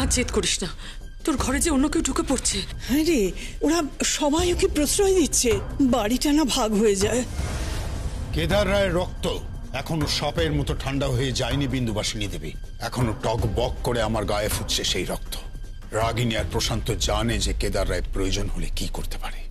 আজ জেদ করিস না, তোর ঘরে যে অন্য কেউ ঢুকে পড়ছে। হ্যাঁ রে, ওরা সবাই ওকে প্রশ্রয় দিচ্ছে, বাড়িটা না ভাগ হয়ে যায়। কেদার রায়ের রক্ত এখনো সাপের মতো ঠান্ডা হয়ে যায়নি বিন্দুবাসিনী দেবী। এখনো টক বক করে আমার গায়ে ফুটছে সেই রক্ত। রাগিনী আর প্রশান্ত জানে যে কেদার রায় প্রয়োজন হলে কি করতে পারে।